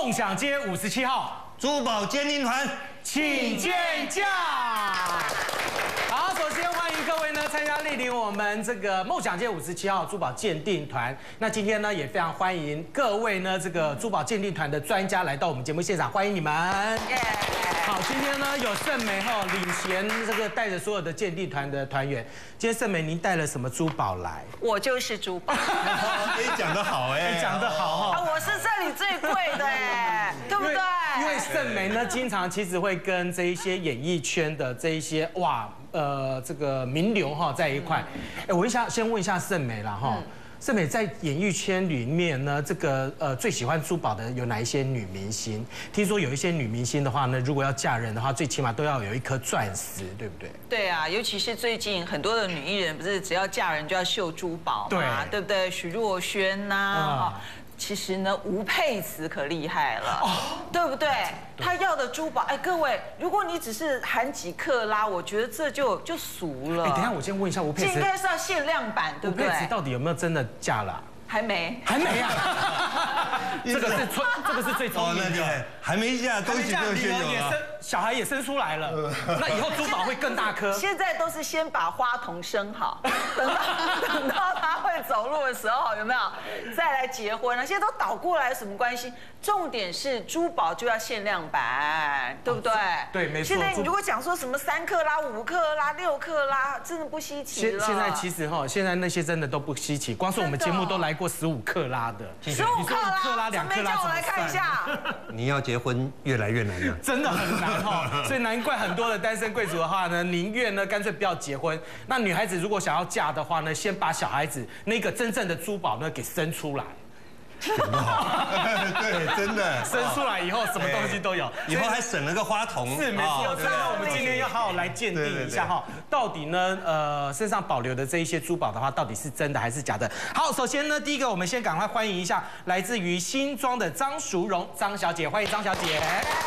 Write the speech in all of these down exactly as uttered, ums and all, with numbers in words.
梦想街五十七号珠宝鉴定团， 请见驾。好，首先欢迎各位呢参加莅临我们这个梦想街五十七号珠宝鉴定团。那今天呢也非常欢迎各位呢这个珠宝鉴定团的专家来到我们节目现场，欢迎你们。好，今天呢有盛梅哈领衔这个带着所有的鉴定团的团员。今天盛梅您带了什么珠宝来？ 我就是珠宝。 可以讲得好哎， 讲得好哈。 我是这里最贵的哎，对不对？ 因为盛梅呢，经常其实会跟这一些演艺圈的这一些哇呃这个名流哈在一块。哎，我一下先问一下盛梅啦哈。盛梅在演艺圈里面呢，这个呃最喜欢珠宝的有哪一些女明星？听说有一些女明星的话呢，如果要嫁人的话，最起码都要有一颗钻石，对不对？ 对啊，尤其是最近很多的女艺人，不是只要嫁人就要秀珠宝嘛，对不对？许若瑄呐。其实呢，吴佩慈可厉害了，哦、对不对？他要的珠宝，哎，各位，如果你只是含几克拉，我觉得这就就俗了。 哎，等一下我先问一下吴佩慈， 这应该是要限量版，对不对？ 吴佩慈到底有没有真的嫁了？ 还没， 还没啊！这个是最，这个是最聪明的， 还没嫁，恭喜恭喜也生小孩也生出来了，那以后珠宝会更大颗。 现在都是先把花童生好，等到等到他会走路的时候，有没有再来结婚了？现在都倒过来，有什么关系？重点是珠宝就要限量版，对不对？ 对，没错。 现在你如果讲说什么三克拉、五克拉、六克拉，真的不稀奇了。 现在其实哈，现在那些真的都不稀奇，光是我们节目都来过十五克拉的， 十五克拉， 克拉、两克拉， 叫我来看一下。 你要结婚越来越难了， 真的很难哈。所以难怪很多的单身贵族的话呢，宁愿呢干脆不要结婚。那女孩子如果想要嫁的话呢，先把小孩子那个真正的珠宝呢给生出来。 讲得好，对，真的生出来以后什么东西都有， 以后还省了个花童。 是没错，所以呢，我们今天要好好来鉴定一下哈，到底呢，呃，身上保留的这一些珠宝的话，到底是真的还是假的？好，首先呢，第一个我们先赶快欢迎一下来自于新庄的张淑荣张小姐，欢迎张小姐。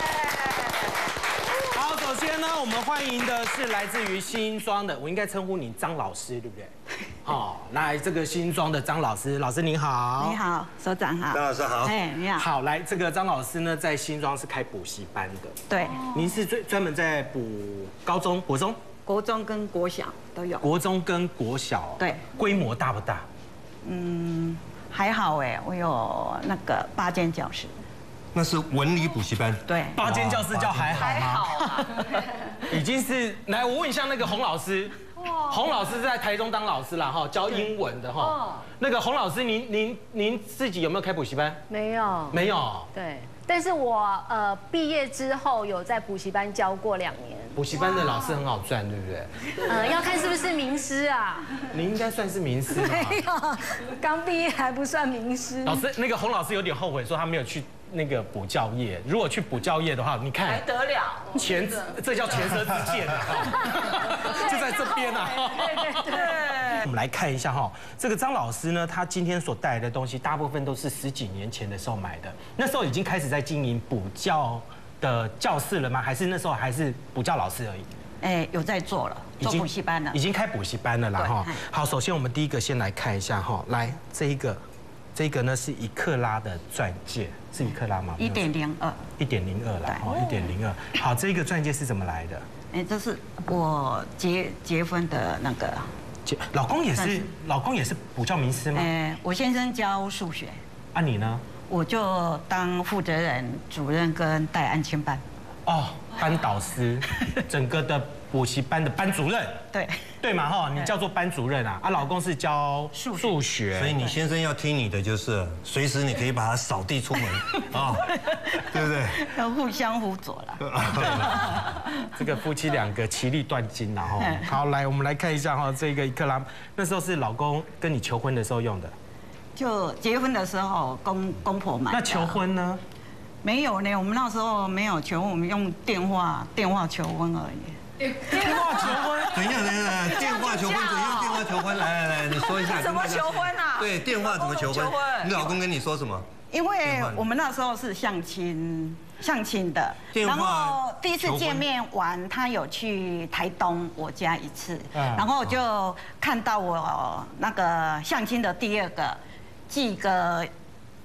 好，首先呢，我们欢迎的是来自于新庄的，我应该称呼你张老师，对不对？好，来这个新庄的张老师，老师您好。 你好，所长好。 张老师好。 哎，你好。 好，来这个张老师呢，在新庄是开补习班的。 对。 您是专专门在补高中、国中、 国中跟国小都有。 国中跟国小。 对。 规模大不大？ 嗯，还好哎，我有那个八间教室。 那是文理补习班。 对。 八间教室叫还好吗？ 还好啊。 已经是来，我问一下那个洪老师。洪老师在台中当老师啦，哈，教英文的哈。那个洪老师，您您您自己有没有开补习班？ 没有， 没有。 对，但是我呃毕业之后有在补习班教过两年。 补习班的老师很好赚，对不对？ 呃，要看是不是名师啊。 你应该算是名师吧？ 没有，刚毕业还不算名师。 老师，那个洪老师有点后悔，说他没有去那个补教业。如果去补教业的话，你看还得了？ 前这叫前车之鉴啊，就在这边啊。 对对对。 我们来看一下哈，这个张老师呢，他今天所带来的东西，大部分都是十几年前的时候买的。那时候已经开始在经营补教的教室了吗？还是那时候还是补教老师而已？ 哎，有在做了，做补习班了， 已经开补习班了啦哈。好，首先我们第一个先来看一下哈，来这一个，这个呢是一克拉的钻戒，是一克拉吗？ 一点零二， 一点零二啦，哦，一点零二。好，这个钻戒是怎么来的？ 哎，这是我结结婚的那个。 老公也是，老公也是补教名师吗？ 哎，我先生教数学。 啊，你呢？ 我就当负责人、主任跟带安亲班。 哦，班导师，整个的补习班的班主任。 对。 对嘛哈，你叫做班主任啊，啊，老公是教数数学， 所以你先生要听你的，就是随时你可以把他扫地出门啊，对不对？ 要互相辅佐了。这个夫妻两个其利断金啦哈。好，来我们来看一下哈，这个一克拉，那时候是老公跟你求婚的时候用的。 就结婚的时候公公婆买。 那求婚呢？ 没有呢，我们那时候没有求婚，我们用电话电话求婚而已。 电话求婚？ 怎样？怎样？电话求婚？怎样？电话求婚？来来来，你说一下。 怎么求婚啊？ 对，电话怎么求婚？你老公跟你说什么？ 因为我们那时候是相亲，相亲的。然后第一次见面完，他有去台东我家一次，然后就看到我那个相亲的第二个寄个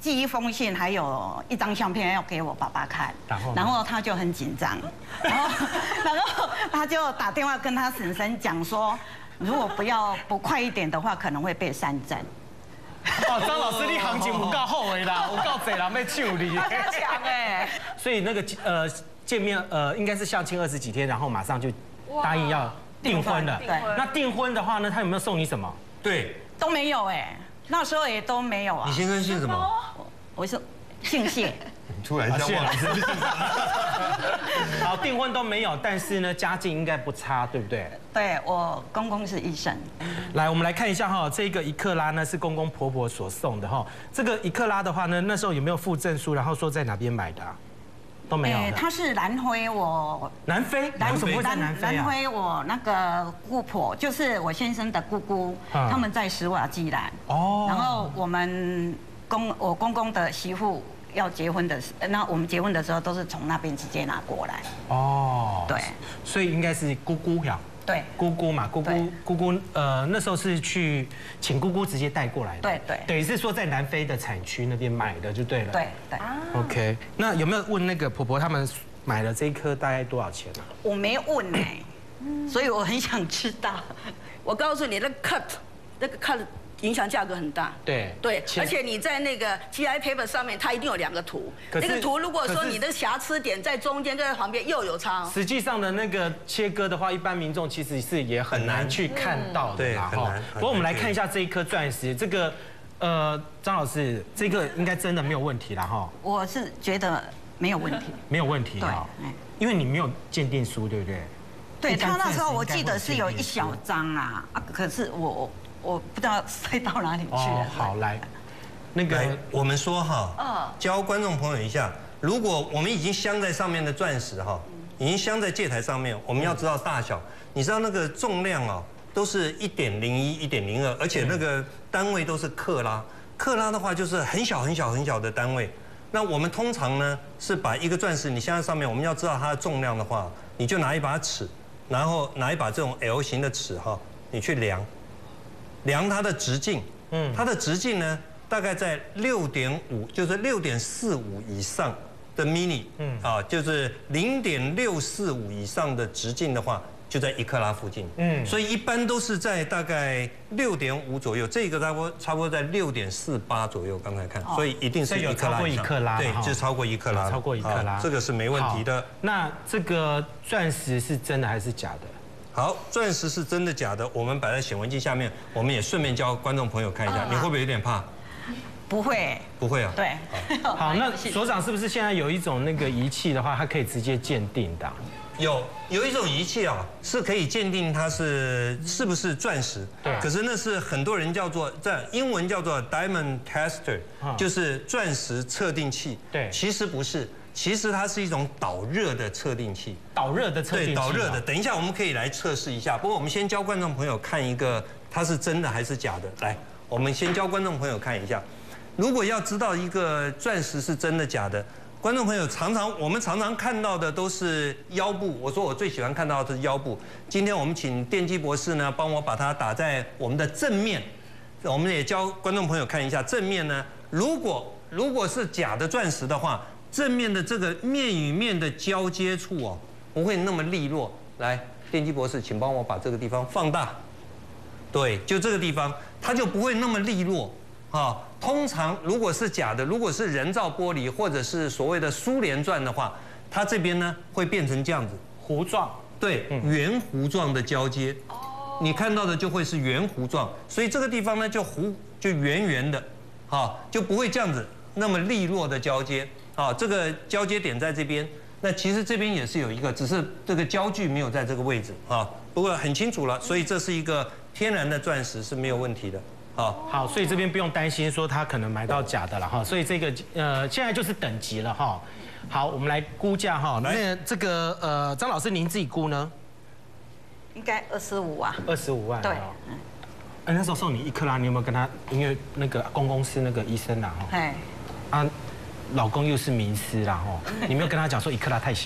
寄一封信，还有一张相片要给我爸爸看， 然后然后他就很紧张，然后然后他就打电话跟他婶婶讲说，如果不要不快一点的话，可能会被三针。 哦，张老师，你行情有够好的啦，有够侪人要救你。 他强哎。 所以那个呃见面呃应该是相亲二十几天，然后马上就答应要订婚了。 对。 那订婚的话呢，他有没有送你什么？ 对， 都没有哎，那时候也都没有啊。 你先生姓什么？ 我是姓谢。 突然间忘了是不是？ 好，订婚都没有，但是呢，家境应该不差，对不对？ 对，我公公是医生。 来，我们来看一下哈，这个一克拉呢是公公婆婆所送的哈。这个一克拉的话呢，那时候有没有附证书？然后说在哪边买的、啊？都没有的。 他是南非，我南非，南怎么会在南非啊？ 南非我那个姑婆，就是我先生的姑姑，他们在史瓦济兰。哦。然后我们公我公公的媳妇。要结婚的时，那我们结婚的时候都是从那边直接拿过来。哦，对， 所以应该是姑姑呀。 对， 姑姑嘛，姑姑姑姑，呃，那时候是去请姑姑直接带过来的。 对对， 等于是说在南非的产区那边买的就对了。 对对。 OK， 那有没有问那个婆婆他们买了这一颗大概多少钱啊？ 我没问哎，所以我很想知道。 我告诉你，那 cut， 那个 cut。影响价格很大， 对对，而且你在那个 G I paper 上面，它一定有两个图，那个图如果说你的瑕疵点在中间跟在旁边又有差， 实际上的那个切割的话，一般民众其实是也很难去看到的啦哈。不过我们来看一下这一颗钻石，这个呃，张老师，这个应该真的没有问题啦哈。 我是觉得没有问题， 没有问题哈，因为你没有鉴定书，对不对？ 对他那时候我记得是有一小张啊，啊，可是我。我不知道塞到哪里去了。哦， 好，来，那个我们说哈，嗯，教观众朋友一下，如果我们已经镶在上面的钻石哈，已经镶在戒台上面，我们要知道大小，你知道那个重量啊，都是一点零一、一点零二，而且那个单位都是克拉，克拉的话就是很小很小很小的单位。那我们通常呢是把一个钻石你镶在上面，我们要知道它的重量的话，你就拿一把尺，然后拿一把这种 L 型的尺哈，你去量。量它的直径，嗯，它的直径呢，大概在六点五，就是六点四五以上的 mini， 嗯，啊，就是零点六四五以上的直径的话，就在一克拉附近，嗯，所以一般都是在大概六点五左右，这个差不多差不多在六点四八左右，刚才看，所以一定是一克拉以上，对，就超过一克拉， 超过一克拉， 这个是没问题的。 那这个钻石是真的还是假的？ 好，钻石是真的假的，我们摆在显微镜下面，我们也顺便教观众朋友看一下，你会不会有点怕？ 不会， 不会啊。 对。 好，那所长是不是现在有一种那个仪器的话，它可以直接鉴定的？ 有，有一种仪器啊，是可以鉴定它是是不是钻石。对。可是那是很多人叫做在英文叫做 diamond tester， 就是钻石测定器。对。其实不是。其实它是一种导热的测定器， 导热的测定器， 对，导热的。等一下我们可以来测试一下。不过我们先教观众朋友看一个，它是真的还是假的。来，我们先教观众朋友看一下。如果要知道一个钻石是真的假的，观众朋友常常我们常常看到的都是腰部。我说我最喜欢看到的是腰部。今天我们请电机博士呢，帮我把它打在我们的正面。我们也教观众朋友看一下正面呢，如果如果是假的钻石的话。正面的这个面与面的交接处哦，不会那么利落。来，电机博士，请帮我把这个地方放大。对，就这个地方，它就不会那么利落啊。通常如果是假的，如果是人造玻璃或者是所谓的苏联钻的话，它这边呢会变成这样子， 弧状。 对，圆弧状的交接。哦。你看到的就会是圆弧状，所以这个地方呢就弧就圆圆的，啊，就不会这样子那么利落的交接。啊，这个交接点在这边，那其实这边也是有一个，只是这个焦距没有在这个位置啊。不过很清楚了，所以这是一个天然的钻石是没有问题的。好， 好，所以这边不用担心说它可能买到假的了哈。所以这个呃现在就是等级了哈。好，我们来估价哈。那这个呃张老师您自己估呢？ 应该二十五啊。 二十五万。 对。 哎，那时候送你一克拉，你有没有跟他？因为那个公公是那个医生啊哈。哎。啊。老公又是名师啦吼，你没有跟他讲说一克拉太小，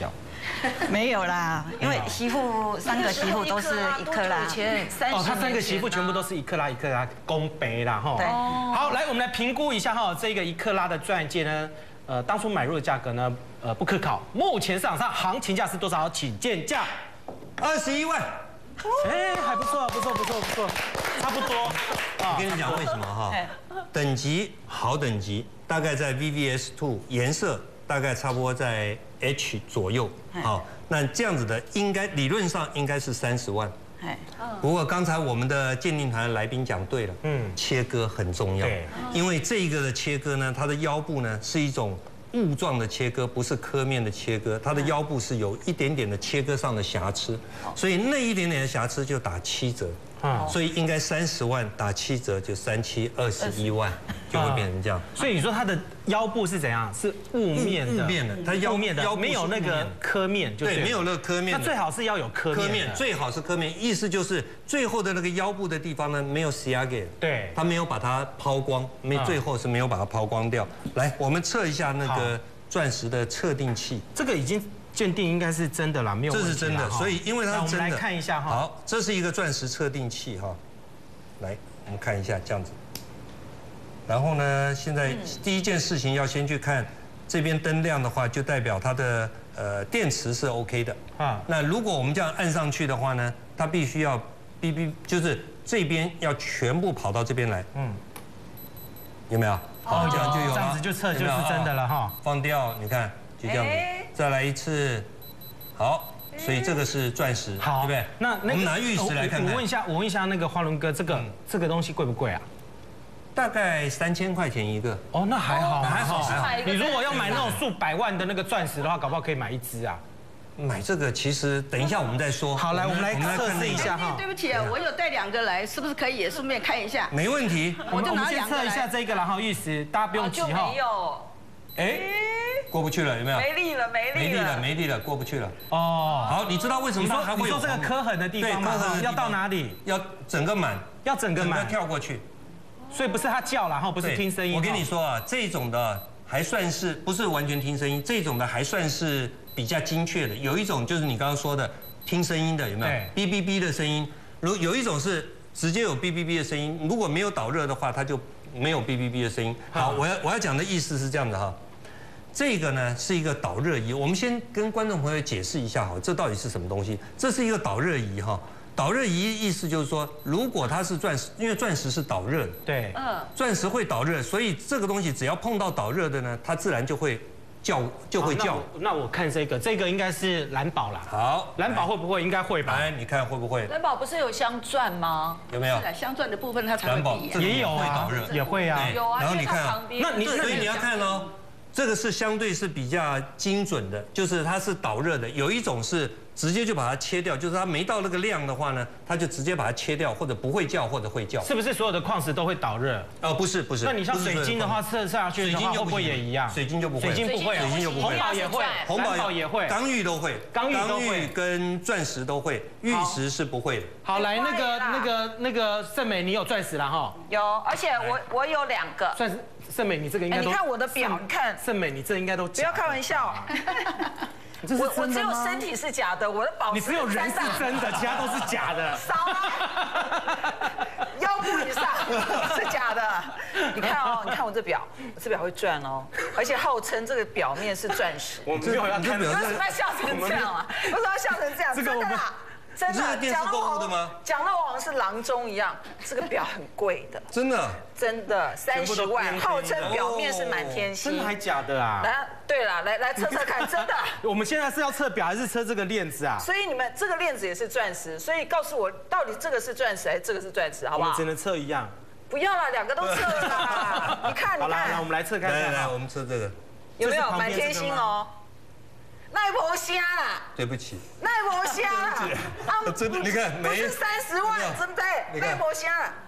没有啦，因为媳妇三个媳妇都是一克拉。 以前三哦，他三个媳妇全部都是一克拉一克拉公杯啦哈。 对。 好，来我们来评估一下哈，这个一克拉的钻戒呢，呃，当初买入的价格呢，呃，不可考。目前市场上行情价是多少？请见价。 二十一万。 哎，还不错，不错，不错，不错，差不多。 我跟你讲为什么哈？等级好等级大概在 V V S 二，颜色大概差不多在 H 左右。好，那这样子的应该理论上应该是三十万。不过刚才我们的鉴定团来宾讲对了，嗯，切割很重要，因为这一个的切割呢，它的腰部呢是一种雾状的切割，不是刻面的切割，它的腰部是有一点点的切割上的瑕疵，所以那一点点的瑕疵就打七折。所以应该三十万打七折就三七二十一万，就会变成这样。 所以你说它的腰部是怎样？是雾面的， 雾面的，它腰面的，没有那个刻面， 对，没有那个刻面。 它最好是要有刻面， 刻面最好是刻面，意思就是最后的那个腰部的地方呢没有 C R G， 对，它没有把它抛光，没最后是没有把它抛光掉。来，我们测一下那个钻石的测定器， 这个已经。鉴定应该是真的啦，没有问题。 这是真的，所以因为它是真的。 我们来看一下哈。 好，这是一个钻石测定器哈。来，我们看一下这样子。然后呢，现在第一件事情要先去看这边灯亮的话，就代表它的呃电池是 OK 的啊。那如果我们这样按上去的话呢，它必须要哔哔，就是这边要全部跑到这边来。嗯。有没有？好，这样就有了。 这样子就测就是真的了哈。 放掉，你看。就这样子，再来一次，好，所以这个是钻石，对不对？ 那我们拿玉石来看看。 我问一下，我问一下那个花轮哥，这个这个东西贵不贵啊？ 大概三千块钱一个。 哦，那还好， 还好，还好。 你如果要买那种数百万的那个钻石的话，搞不好可以买一只啊。 买这个其实等一下我们再说。 好，来我们来测试一下哈。 对不起啊，我有带两个来，是不是可以也顺便看一下？ 没问题， 我就拿两个来。我们先测一下这个，然后玉石，大家不用急哈。 没有。 哎。过不去了，有没有？ 没力了，没力了， 没力了，没力了，过不去了。哦，好，你知道为什么它还会有？ 你说这个刻痕的地方吗？要到哪里？ 要整个满， 要整个满， 跳过去。 所以不是他叫，然后不是听声音。 我跟你说啊，这种的还算是不是完全听声音，这种的还算是比较精确的。有一种就是你刚刚说的听声音的，有没有？哔哔哔的声音。如有一种是直接有哔哔哔的声音，如果没有导热的话，它就没有哔哔哔的声音。好，我要我要讲的意思是这样的哈。这个呢是一个导热仪，我们先跟观众朋友解释一下哈，这到底是什么东西？这是一个导热仪哈。导热仪意思就是说，如果它是钻石，因为钻石是导热的，对，嗯，钻石会导热，所以这个东西只要碰到导热的呢，它自然就会叫，就会叫。 那我看这个，这个应该是蓝宝啦。 好， 蓝宝会不会？应该会吧？ 来，你看会不会？ 蓝宝不是有镶钻吗？ 有没有？ 镶钻的部分它才会比啊。 也有啊，也会啊。 有啊， 然后你看， 那你所以你要看哦。这个是相对是比较精准的，就是它是导热的。有一种是直接就把它切掉，就是它没到那个量的话呢，它就直接把它切掉，或者不会叫，或者会叫。 是不是所有的矿石都会导热？ 哦，不是不是。 那你像水晶的话，测下去的话会不会也一样？ 水晶就不会。 水晶不会， 水晶就不会。 红宝也会， 红宝也会， 刚玉都会， 刚玉都会， 跟钻石都会，玉石是不会的。 好，来那个那个那个盛美，你有钻石了哈？ 有，而且我我有两个。 钻石。盛美，你这个应该都。 你看我的表，你看。 盛美，你这应该都。 不要开玩笑。我我只有身体是假的，我的宝石。 你只有人是真的，其他都是假的。 少啊！腰部以上是假的。你看哦，你看我这表，我这表会转哦，而且号称这个表面是钻石。 我没有要看。 为什么要笑成这样啊？为什么要笑成这样？真的啦。真的， 讲到我讲到我好像是郎中一样，这个表很贵的， 真的， 真的三十万，号称表面是满天星， 真的还假的啊？ 来，对了，来来测测看，真的。 我们现在是要测表还是测这个链子啊？ 所以你们这个链子也是钻石，所以告诉我到底这个是钻石还是这个是钻石，好不好？ 我们只能测一样。 不要了，两个都测了。你看，你看。 好了，那我们来测看看。 来来，我们测这个。 有没有满天星哦？那也无虾啦， 对不起， 那也无虾啦， 真的，你看， 不是三十万，对不对？那也无虾啦，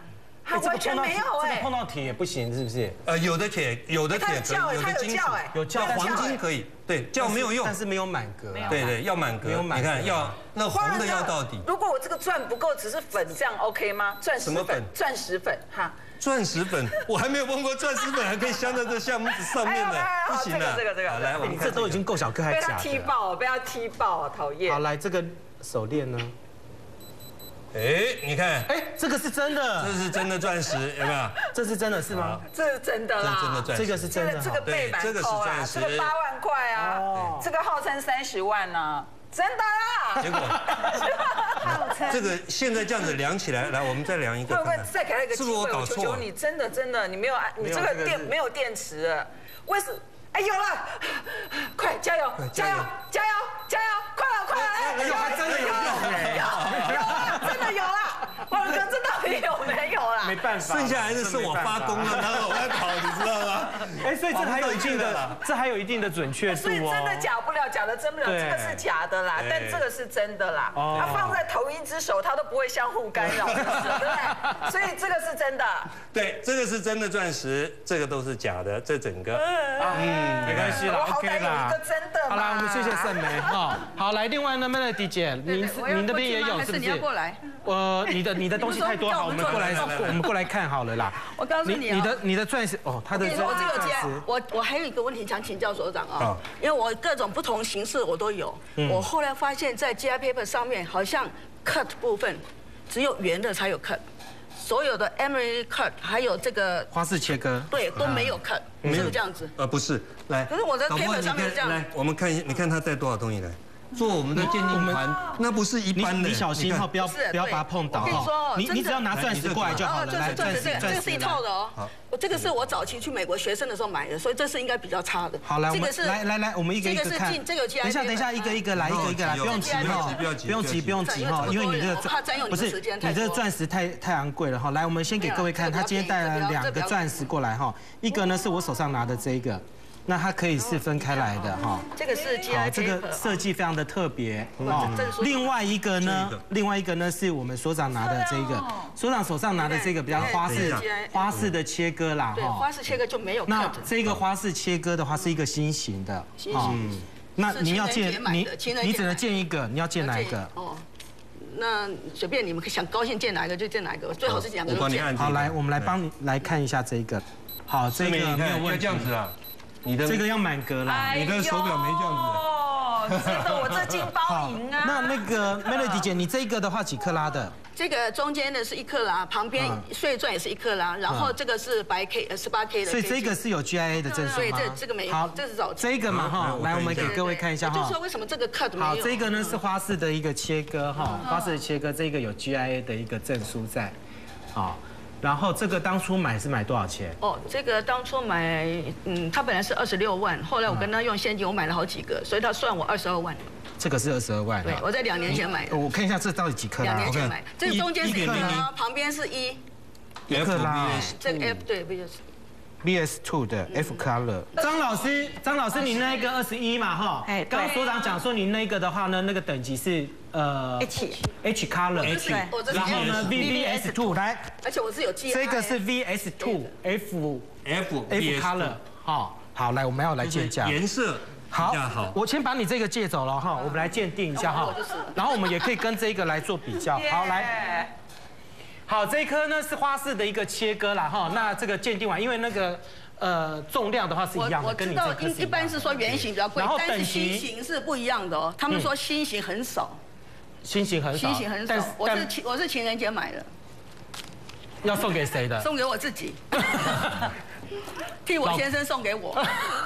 它完全没有哎， 这个碰到铁也不行，是不是？ 呃，有的铁，有的铁可以，有的金属， 有胶， 黄金可以，对，胶没有用， 但是没有满格。 对对，要满格，你看要那红的要到底。 如果我这个钻不够，只是粉这样 OK 吗？钻石粉，钻石粉哈。 钻石粉，我还没有碰过钻石粉还可以镶在这橡木子上面的，不行的。 这个这个， 来，我们这都已经够小颗，还假的。 被他踢爆，被他踢爆，讨厌。 好，来这个手链呢？ 哎，你看， 哎，这个是真的， 这是真的钻石，有没有？ 这是真的是吗？ 这是真的啦， 这真的钻石， 这个是真的， 这个背板这个是钻石， 这个八万块啊，这个号称三十万呢，真的啦。 结果，这个现在这样子量起来，来，我们再量一个， 会不会再给他一个机会？ 是不是我搞错？ 求求你，真的真的，你没有，你这个电没有电池了，为什？哎，有了，快加油，加油，加油，加油，快了，快了，哎，有， 还真的有用哎， 有，有了，真的有了，王哥，这到底有没有啦？ 没办法， 剩下来的是我发功了，然后我在跑，你知道吗？ 哎，所以这还有一定的，这还有一定的准确度哦。 所以真的假不了，假的真不了，这个是假的啦，但这个是真的啦。它放在同一只手，它都不会相互干扰，对不对？所以这个是真的。 对，这个是真的钻石，这个都是假的，这整个。 嗯。没关系啦 ，OK 啦。好啦，我们谢谢盛梅哈。好，来，另外呢 ，Melody 姐，您您那边也有是不是？ 你要过来。 呃，你的你的东西太多，好，我们过来，我们过来看好了啦。 我告诉你， 你的你的钻石哦，他的钻石。 我这个钻，我我还有一个问题想请教所长啊，因为我各种不同形式我都有，我后来发现，在 G I Paper 上面好像 cut 部分只有圆的才有 cut。所有的 emery cut 还有这个花式切割， 对，都没有 cut，是不是这样子？ 呃，不是，来， 可是我的 paper 上面这样。 来，我们看一下，你看他带多少东西来？做我们的鉴定团，那不是一般的。 你小心哈，不要不要把它碰倒哈。你你只要拿钻石过来就好了。 来，钻石，这个是一套的哦。我这个是我早期去美国学生的时候买的，所以这是应该比较差的。 好，来，我们来来来，我们一个一个看。 这个是等一下，等一下，一个一个来，一个一个来，不用急哈，不用急，不用急，不用急哈，因为你这个不是你这个钻石太太昂贵了哈。来，我们先给各位看，他今天带了两个钻石过来哈，一个呢是我手上拿的这个。那它可以是分开来的哈， 这个是 G I Paper， 这个设计非常的特别哦。另外一个呢，另外一个呢是我们所长拿的这个，所长手上拿的这个比较花式花式的切割啦哈。花式切割就没有。 那这个花式切割的话是一个新型的， 新型。 那你要建你你只能建一个，你要建哪一个？ 哦，那随便你们想高兴建哪一个就建哪一个，最好是两个都建。 好，来我们来帮你来看一下这个。好，这个没有问题。 这样子啊。你的这个要满格啦， 你的手表没这样子。 哦，真的，我这金包银啊。 那那个 Melody 姐，你这个的话几克拉的？ 这个中间的是一克拉，旁边碎钻也是一克拉，然后这个是白 K 呃十八 K 的。 所以这个是有 G I A 的证书吗？ 对，这这个没有。好，这是早这个嘛哈，来我们给各位看一下哈。 就说为什么这个 cut 没有？ 好，这个呢是花式的一个切割哈，花式的切割，这个有 G I A 的一个证书在，好。然后这个当初买是买多少钱？ 哦，这个当初买，嗯，他本来是二十六万，后来我跟他用现金，我买了好几个，所以他算我二十二万。 这个是二十二万。 对，我在两年前买的。 我看一下这到底几克拉？ 两年前买，这个中间是一克拉，旁边是一。 一克拉。 这个 F 对，不就是 ？B S two 的 F color。张老师，张老师，你那个二十一嘛哈？哎，刚刚所长讲说你那个的话呢，那个等级是呃 H H color H， 然后呢 V V S two 来， 而且我是有记。 这个是 V S two F F F color 哈。好，来我们要来鉴价。 颜色好，我先把你这个借走了哈，我们来鉴定一下哈。然后我们也可以跟这个来做比较。好，来。好，这一颗呢是花式的一个切割啦哈，那这个鉴定完，因为那个呃重量的话是一样的，跟你这颗是一样的。 一般是说圆形比较贵，但是新型是不一样的哦。他们说新型很少， 新型很少， 新型很少。我是情我是情人节买的， 要送给谁的？ 送给我自己，替我先生送给我。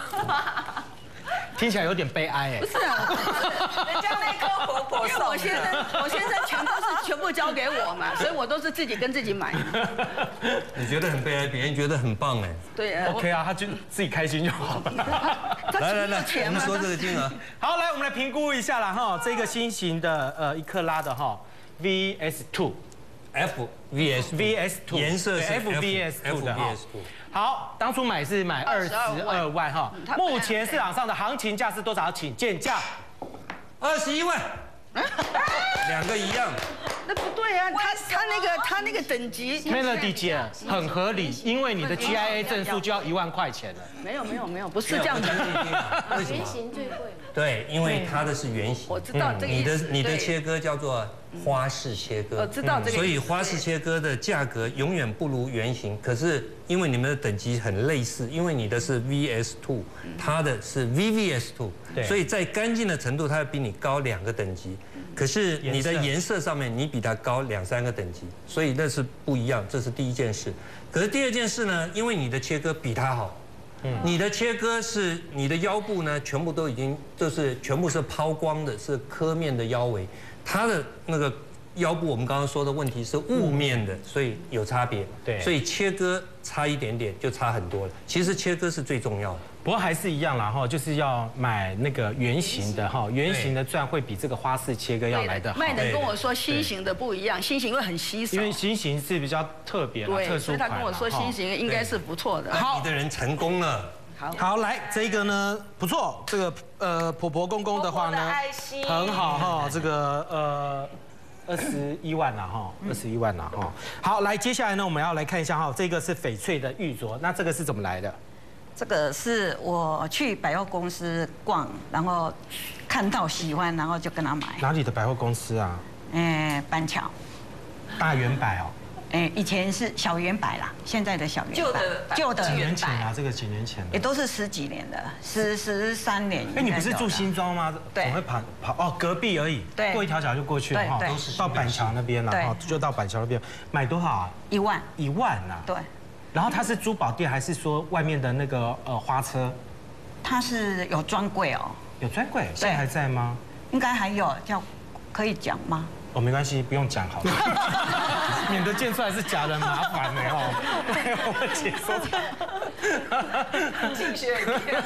听起来有点悲哀哎。 不是啊， 人家那颗活泼， 因为我先生，我先生全都是全部交给我嘛，所以我都是自己跟自己买。 你觉得很悲哀，别人觉得很棒哎。 对 ，OK 啊，他就自己开心就好了。 来来来，我们说这个金额。 好，来我们来评估一下啦哈，这个新型的呃一克拉的哈 V S two F V S V S two 颜色是 F V S two 的哈。好，当初买是买二十二万哈，目前市场上的行情价是多少？请见价。 二十一万。 两个一样。 那不对啊，他他那个他那个等级 Melody 姐很合理，因为你的 G I A 证书就要一万块钱了。 没有没有没有，不是这样子。 为什么？ 圆形最贵。 对，因为它的是圆形。 我知道这个你的意思你的对切割叫做花式切割。 我知道这个意思。 所以花式切割的价格永远不如圆形。可是因为你们的等级很类似，因为你的是 V S 二，它的是 V V S 二，所以在干净的程度它会比你高两个等级。可是你的颜色上面你比它高两三个等级，所以那是不一样。这是第一件事。可是第二件事呢，因为你的切割比它好。你的切割是你的腰部呢，全部都已经就是全部是抛光的，是刻面的腰围。它的那个腰部，我们刚刚说的问题是雾面的，所以有差别。 对， 所以切割差一点点就差很多了。其实切割是最重要的。 不过还是一样啦哈，就是要买那个圆形的哈，圆形的钻会比这个花式切割要来得好。 麦能跟我说新型的不一样，新型会很稀少， 因为新型是比较特别的特殊款， 所以他跟我说新型应该是不错的。 好，你的人成功了。 好， 好来这个呢不错，这个呃婆婆公公的话呢很好哈，这个呃。二十一万啦哈，二十一万啦哈。好，来接下来呢，我们要来看一下哈，这个是翡翠的玉镯，那这个是怎么来的？ 这个是我去百货公司逛，然后看到喜欢，然后就跟他买。 哪里的百货公司啊？ 嗯，板桥。 大圆百哦。 哎，以前是小圆百啦，现在的小圆百。旧的。 几年前啊？这个几年前的。 也都是十几年的，十十三年。 哎，你不是住新庄吗？ 对。 总会跑跑哦，隔壁而已。 对。 过一条桥就过去了哈，都是到板桥那边了哈，就到板桥那边。买多少啊？ 一万。 一万呐。 对。 然后它是珠宝店还是说外面的那个呃花车？ 它是有专柜哦。 有专柜，现在还在吗？ 应该还有，叫可以讲吗？ 哦，没关系，不用讲好了，免得见出来是假人麻烦呢哦。我姐说， 竞选，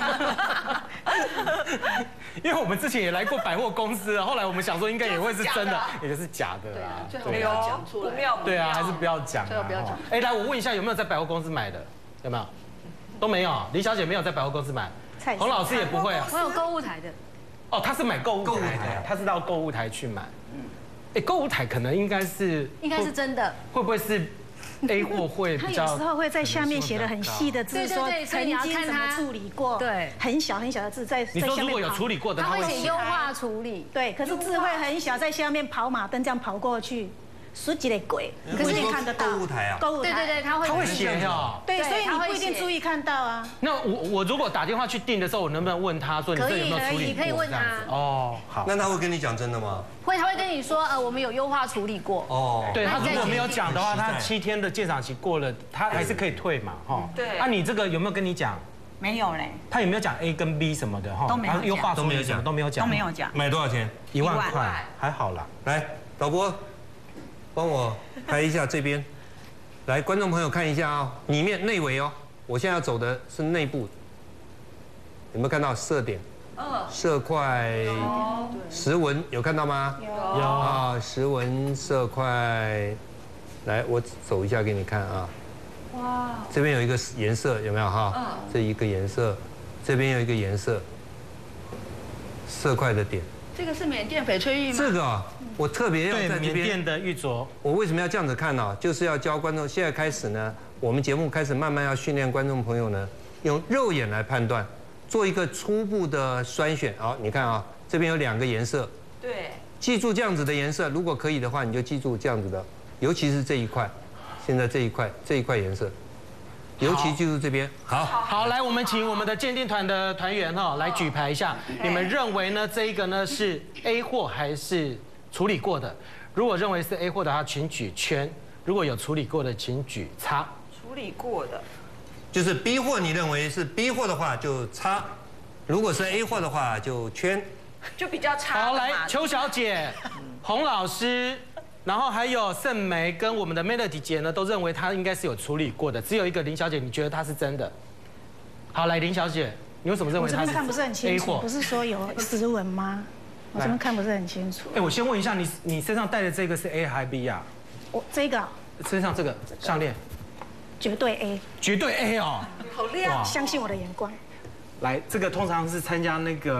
因为我们之前也来过百货公司，后来我们想说应该也会是真的，也是假的啦。 最好不要讲出来。 对啊，还是不要讲。 最好不要讲。 哎，来，我问一下，有没有在百货公司买的？有没有？都没有。李小姐没有在百货公司买，洪老师也不会啊。 我有购物台的。 哦，他是买购物台的，他是到购物台去买。哎，购物台可能应该是， 应该是真的， 会不会是 A 货会比较？ 他有时候会在下面写的很细的字，说曾经怎么处理过，对，很小很小的字在在下面。 你说如果有处理过的， 他会写优化处理， 对，可是字会很小，在下面跑马灯这样跑过去。十几的鬼，可是你看得到购物台啊？ 购物台， 对对对，他会他会写哦。 对，所以你不一定注意看到啊。 那我我如果打电话去订的时候，我能不能问他说你这有没有处理过？ 可以问他。 哦，好。 那他会跟你讲真的吗？ 会，他会跟你说，呃，我们有优化处理过。 哦。 对他如果没有讲的话，他七天的鉴赏期过了，他还是可以退嘛，哈。 对。 那你这个有没有跟你讲？ 没有嘞。 他有没有讲 A 跟 B 什么的哈？ 都没有。 优化处理什么都没有讲。 都没有讲。 买多少钱？ 一万块，还好啦。 来，导播。帮我拍一下这边，来，观众朋友看一下啊，里面内围哦，我现在要走的是内部，有没有看到色点？嗯，色块、石纹有看到吗？ 有啊，石纹色块，来，我走一下给你看啊。哇，这边有一个颜色有没有哈？嗯，这一个颜色，这边有一个颜色，色块的点。 这个是缅甸翡翠玉吗？ 这个啊，我特别要在这边。 缅甸的玉镯。我为什么要这样子看呢？就是要教观众，现在开始呢，我们节目开始慢慢要训练观众朋友呢，用肉眼来判断，做一个初步的筛选。好，你看啊，这边有两个颜色。 对。 记住这样子的颜色，如果可以的话，你就记住这样子的，尤其是这一块，现在这一块这一块颜色。尤其记住这边，好， 好，来，我们请我们的鉴定团的团员哈来举牌一下，你们认为呢？这一个呢是 A 货还是处理过的？如果认为是 A 货的话，请举圈；如果有处理过的，请举叉。 处理过的， 就是 B 货，你认为是 B 货的话就叉；如果是 A 货的话就圈， 就比较差。 好，来，邱小姐、洪老师。然后还有盛梅跟我们的 Melody 姐呢，都认为她应该是有处理过的，只有一个林小姐，你觉得她是真的？好，来林小姐，你为什么认为她是 A 货？ 我这边看不是很清楚，不是说有石纹吗？我这边看不是很清楚。 哎，我先问一下，你你身上戴的这个是 A 还是 B 啊？ 我这个身上这个项链， 绝对 A， 绝对 A 哦， 好亮， 相信我的眼光。 来，这个通常是参加那个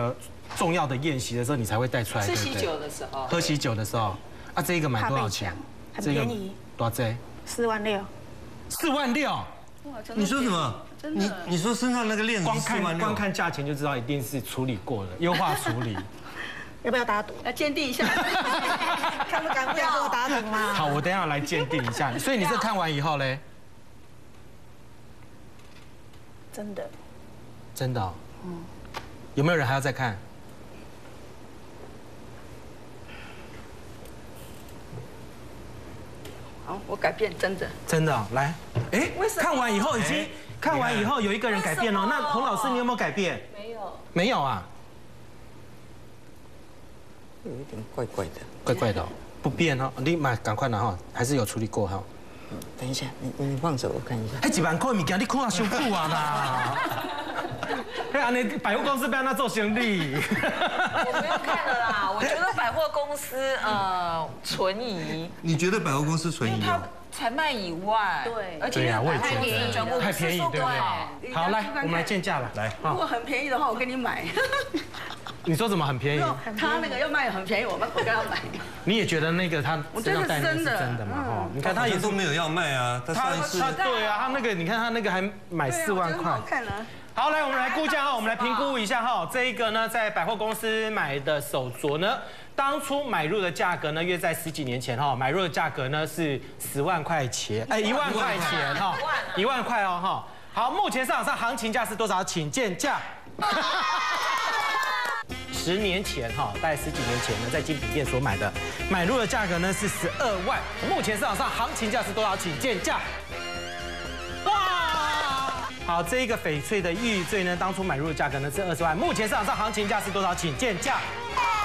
重要的宴席的时候，你才会带出来。 吃喜酒的时候， 喝喜酒的时候，啊，这一个买多少钱？ 很便宜， 多少？ 四万六。 四万六？ 你说什么？你你说身上那个链子光看光看价钱就知道一定是处理过了，优化处理。 要不要打赌？ 要鉴定一下， 看不敢不要跟我打赌吗？ 好，我等一下来鉴定一下。所以你这看完以后嘞？ 真的。 真的。嗯。有没有人还要再看？ 好，我改变，真的。 真的，来，哎，看完以后已经看完以后有一个人改变了，那洪老师你有没有改变？ 没有。 没有啊。 有一点怪怪的， 怪怪的，不变哈，你买赶快拿哈，还是有处理过哈。 等一下，你你放手我看一下。 哎，一万块物件你看啊伤久啊啦！哎，安尼百货公司不要那做生意。 我不用看了啦，我觉得百货公司呃存疑。 你觉得百货公司存疑啊？ 才卖一万，对，而且太便宜，太便宜，对不对？好，来，我们来见价了，来。 如果很便宜的话，我跟你买。 你说怎么很便宜？ 他那个要卖很便宜，我们我跟他买。 你也觉得那个他我这个是真的， 真的嘛？哈，你看他也都没有要卖啊，他上一次对啊，他那个你看他那个还买四万块， 好看啊。 好，来我们来估价哈，我们来评估一下哈，这一个呢在百货公司买的手镯呢，当初买入的价格呢约在十几年前哈，买入的价格呢是十万块钱，哎一万块钱哈，一万块哦哈。好，目前市场上行情价是多少？请见价。十年前哈，大概十几年前呢，在精品店所买的，买入的价格呢是十二万。目前市场上行情价是多少？请见价。哇！好，这一个翡翠的玉坠呢，当初买入的价格呢是二十万，目前市场上行情价是多少？请见价。